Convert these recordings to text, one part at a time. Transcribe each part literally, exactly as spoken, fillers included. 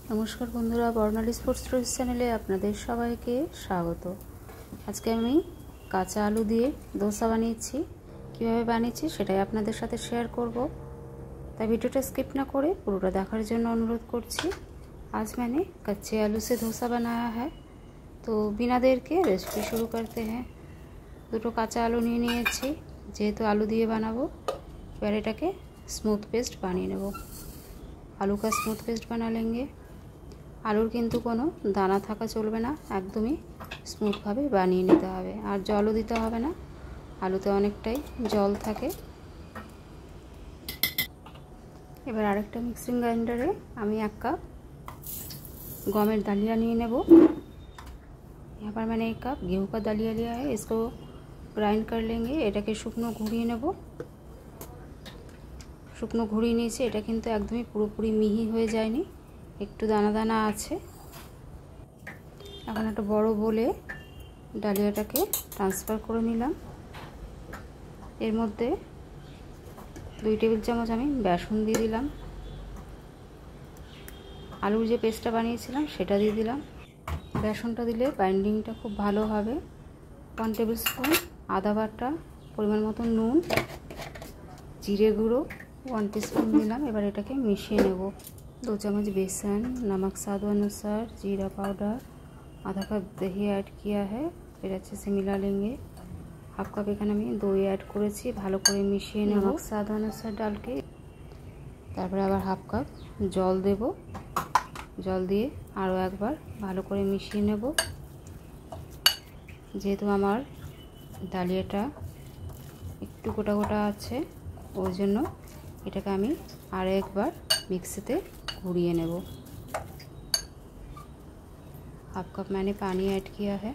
নমস্কার বন্ধুরা, বর্ণালী স্পোর্টস ট্রয়েস চ্যানেলে আপনাদের সবাইকে স্বাগত। আজকে আমি কাঁচা আলু দিয়ে দোসা বানিয়েছি। কিভাবে বানিয়েছি সেটাই আপনাদের সাথে শেয়ার করব, তাই ভিডিওটা স্কিপ না করে পুরোটা দেখার জন্য অনুরোধ করছি। आज मैंने कच्चे आलू से डोसा बनाया है, तो बिना देर के रेसिपी शुरू करते हैं। দুটো কাঁচা আলু নিয়ে নিয়েছি, যেহেতু আলু দিয়ে বানাবো। এবার এটাকে স্মুথ পেস্ট বানিয়ে নেব। आलू का स्मूथ पेस्ट बना लेंगे। आलूर किन्तु कोनो दाना थाका चलबे ना, एकदमई स्मूथ भावे बानिये निते हबे, आर जलও दिते हबे ना। आलूते अनेकटाई जल थाके। एबार आरेकटा मिक्सिंग ग्राइंडारे आमी एक कप गमेर दालिया निये नेब। यहाँ पर मैंने एक कप गेहूं का दालिया लिया है, इसको ग्राइंड कर लेंगे। एटाके शुकनो घुरिয়ে नेब। শুকনো ঘুরিয়ে নিয়েছি, এটা কিন্তু একদমই পুরোপুরি মিহি হয়ে যায়নি, একটু দানা দানা আছে। এখন একটা বড় বলে ডালিয়াটাকে ট্রান্সফার করে নিলাম। এর মধ্যে দুই টেবিল চামচ আমি বেসন দিয়ে দিলাম। আলুর যে পেস্টটা বানিয়েছিলাম সেটা দিয়ে দিলাম। বেসনটা দিলে বাইন্ডিংটা খুব ভালো হবে। ওয়ান টেবিল স্পুন আদা বাটা, পরিমাণ মতো নুন, জিরে গুঁড়ো वन टीस्पून दिलाम। एबार एटाके मिशिए नेब। दो चम्मच बेसन, नमक स्वाद अनुसार, जीरा पाउडर, आधा कप दही ऐड किया है, फिर अच्छे से मिला लेंगे। हाफ कप एखाने आमी दही ऐड करेছি, ভালো করে মিশিয়ে নেব नमक स्वाद अनुसार डाल के। তারপরে আবার হাফ কাপ জল দেব। জল দিয়ে আরও একবার ভালো করে মিশিয়ে নেব। যেহেতু আমার ডালিয়াটা একটু গোটা গোটা আছে, ওই জন্য এটাকে আমি আর একবার মিক্সিতে ঘুরিয়ে নেব। हाफ कप मैंने पानी ऐड किया है।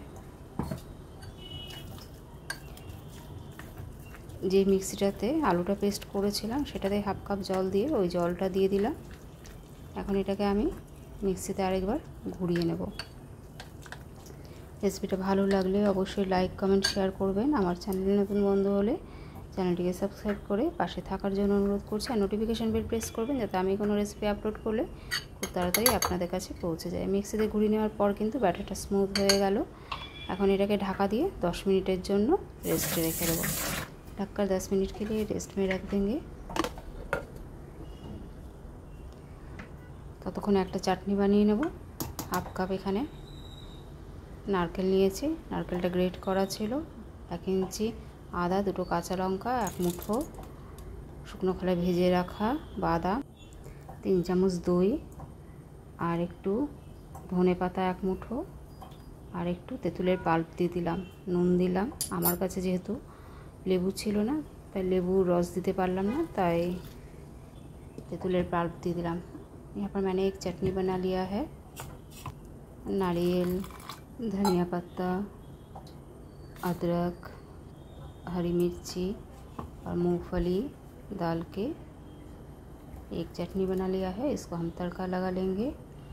যে মিক্সিটাতে আলুটা পেস্ট করেছিলাম সেটাতে হাফ কাপ জল দিয়ে ওই জলটা দিয়ে দিলাম। এখন এটাকে আমি মিক্সিতে আরেকবার ঘুরিয়ে নেব। রেসিপিটা ভালো লাগলে অবশ্যই লাইক কমেন্ট শেয়ার করবেন। আমার চ্যানেলে নতুন বন্ধু হলে চ্যানেলটিকে সাবস্ক্রাইব করে পাশে থাকার জন্য অনুরোধ করছি, আর নোটিফিকেশন বেল প্রেস করবেন যাতে আমি কোনো রেসিপি আপলোড করলে খুব তাড়াতাড়ি আপনাদের কাছে পৌঁছে যায়। মিক্সিতে ঘুরিয়ে নেওয়ার পর কিন্তু ব্যাটারটা স্মুথ হয়ে গেল। এখন এটাকে ঢাকা দিয়ে দশ মিনিটের জন্য রেস্টে রেখে দেবো। ঢাকা दस मिनट के लिए रेस्ट में रख देंगे। ততক্ষণ একটা চাটনি বানিয়ে নেব। হাফ কাপ এখানে নারকেল নিয়েছি, নারকেলটা গ্রেট করা ছিল। এক ইঞ্চি আদা, দুটো কাঁচা লঙ্কা, এক মুঠো শুকনো খোলায় ভেজে রাখা বাদাম, তিন চামচ দই, আর একটু ধনে পাতা এক মুঠো, আর একটু তেঁতুলের পাল্প দিয়ে দিলাম। নুন দিলাম। আমার কাছে যেহেতু লেবু ছিল না, তাই লেবুর রস দিতে পারলাম না, তাই তেঁতুলের পাল্প দিয়ে দিলাম। यहाँ पर मैंने एक चटनी बना लिया है। नारियल, धनिया पत्ता, अदरक, हरी मिर्ची और मूंगफली डाल के एक चटनी बना लिया है। इसको हम तड़का लगा लेंगे।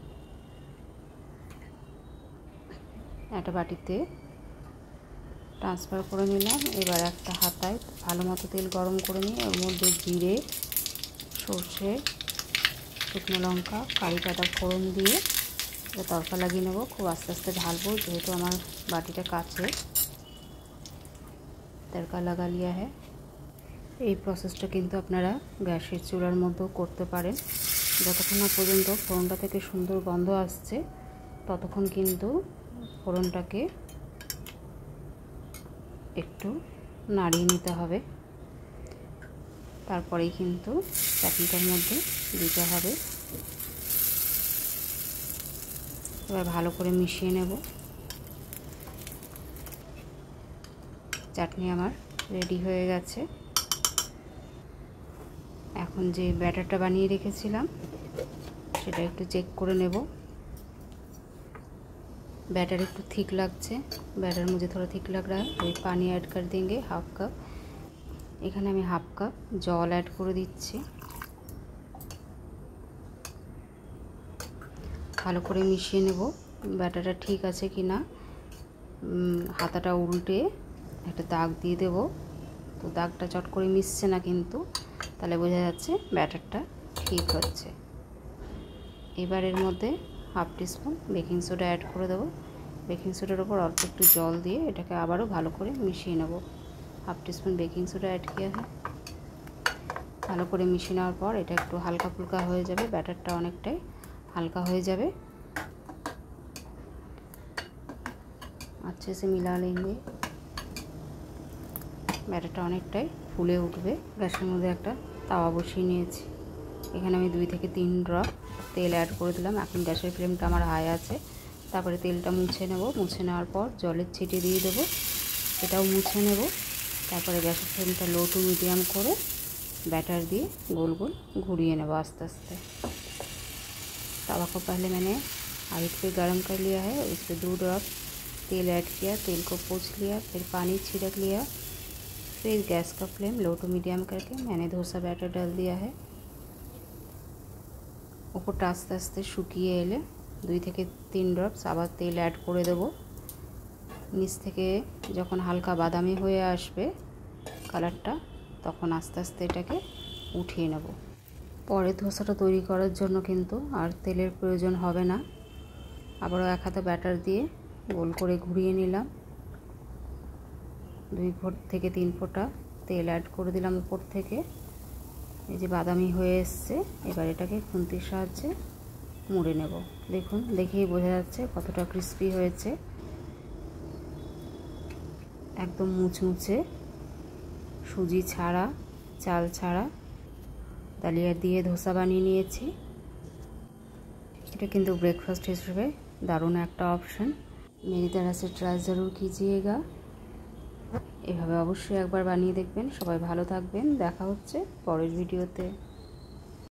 একটা বাটিতে ট্রান্সফার করে নিলাম। এবার একটা হাতায় ভালো মতো তেল গরম করে নিয়ে ওর মধ্যে জিরে, সর্ষে, শুকনো লঙ্কা, কারি পাতা ফোড়ন দিয়ে এটা তড়কা লাগিয়ে নেব। খুব আস্তে আস্তে ঢালবো, যেহেতু আমার বাটিটা কাছে। तड़का लगा लिया है। এই প্রসেসটা কিন্তু আপনারা গ্যাসের চুলার মধ্যেও করতে পারেন। যতক্ষণ না পর্যন্ত ফোড়নটা থেকে সুন্দর গন্ধ আসছে ততক্ষণ কিন্তু ফোড়নটাকে একটু নাড়িয়ে নিতে হবে। তারপরেই কিন্তু চাটনিটার মধ্যে দিতে হবে। এবার ভালো করে মিশিয়ে নেব। চাটনি আমার রেডি হয়ে গেছে। এখন যে ব্যাটারটা বানিয়ে রেখেছিলাম সেটা একটু চেক করে নেব। बैटर একটু थिक লাগছে। बैटर मुझे थोड़ा थिक लग रहा है, तो पानी ऐड कर देंगे हाफ कप। এখানে আমি হাফ কাপ জল অ্যাড করে দিচ্ছি। ভালো করে মিশিয়ে নেব। ব্যাটারটা ঠিক আছে কিনা হাতাটা উল্টে একটা দাগ দিয়ে দেব। তো দাগটা চট করে মিশছে না, কিন্তু তাহলে বোঝা যাচ্ছে ব্যাটারটা ঠিক হচ্ছে। এবার এর মধ্যে half teaspoon baking soda add করে দেবো। বেকিং সোডার ওপর অল্প একটু জল দিয়ে এটাকে আবারও ভালো করে মিশিয়ে নেব। Half teaspoon baking soda add किया है। ভালো করে মিশিয়ে নেওয়ার পর এটা একটু হালকা ফুলকা হয়ে যাবে, ব্যাটারটা অনেকটাই হালকা হয়ে যাবে। अच्छे से मिला लेंगे। ব্যাটারটা অনেকটাই ফুলে উঠবে। গ্যাসের মধ্যে একটা তাওয়া বসিয়ে নিয়েছি, এখানে আমি দুই থেকে তিন ড্রপ তেল অ্যাড করে দিলাম। এখন গ্যাসের ফ্লেমটা আমার হাই আছে। তারপরে তেলটা মুছে নেব। মুছে নেওয়ার পর জলের ছিটে দিয়ে দেব, এটাও মুছে নেব। তারপরে গ্যাসের ফ্লেমটা लो टू मीडियम করে बैटर दिए गोल गोल घुरिए नेब आस्ते आस्ते। तवा को पहले मैंने हाई पे गर्म कर लिया है, इस पर दो ड्रॉप तेल ऐड किया, तेल को पोंछ लिया, फिर पानी छिड़क लिया, फिर गैस का फ्लेम लो टू मीडियम करके मैंने डोसा बैटर डाल दिया है। উপরটা আস্তে আস্তে শুকিয়ে এলে দুই থেকে তিন ড্রপস আবার তেল অ্যাড করে দেব। নিচ থেকে যখন হালকা বাদামি হয়ে আসবে কালারটা, তখন আস্তে আস্তে এটাকে উঠিয়ে নেব। পরে ধোসাটা তৈরি করার জন্য কিন্তু আর তেলের প্রয়োজন হবে না। আবারও এক হাতে ব্যাটার দিয়ে গোল করে ঘুরিয়ে নিলাম। দুই ফোঁট থেকে তিন ফোঁটা তেল অ্যাড করে দিলাম উপর থেকে। এই যে বাদামি হয়ে এসছে, এবার এটাকে খুন্তির সাহায্যে মুড়ে নেব। দেখুন, দেখেই বোঝা যাচ্ছে কতটা ক্রিস্পি হয়েছে, একদম মুচমুচে, সুজি ছাড়া, চাল ছাড়া দালিয়া দিয়ে ধোসা বানিয়ে নিয়েছি। এটা কিন্তু ব্রেকফাস্ট হিসেবে দারুণ একটা অপশন। मेरी तरह से ट्राई ज़रूर कीजिएगा। এভাবে অবশ্যই একবার বানিয়ে দেখবেন। সবাই ভালো থাকবেন, দেখা হচ্ছে পরের ভিডিওতে।